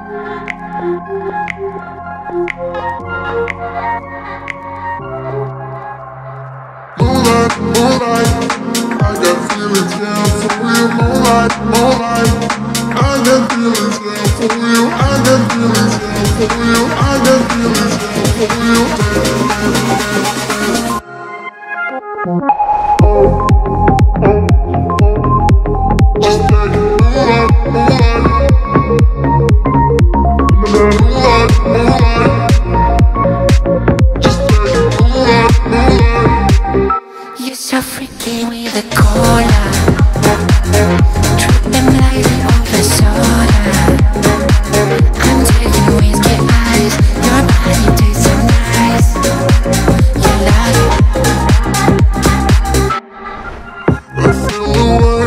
Moonlight, moonlight, I got feelings, yeah, for real. Moonlight, moonlight, I got feelings, yeah, for real. I got feelings, yeah, for real. I got feelings, yeah, for real. Just like moonlight, moonlight, moonlight, moonlight. Just like moonlight, moonlight. You're so freaky with a cola, tripping like the over soda. I'm taking whiskey eyes, your body tastes so nice. You love it. I feel the way,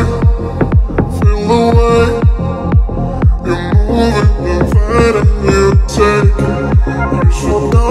you're moving, the fight I hear take. You should know.